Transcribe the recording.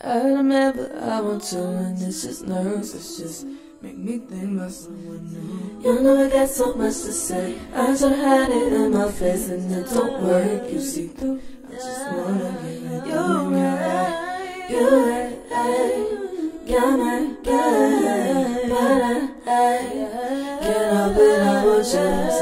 I remember I want to, and this is nerves. It's just make me think about someone new. You know I got so much to say. I try to hide it in my face, and it don't work. You see through. I just wanna give it. You're right. You're right. Got my guy, but I can't help it. I want you.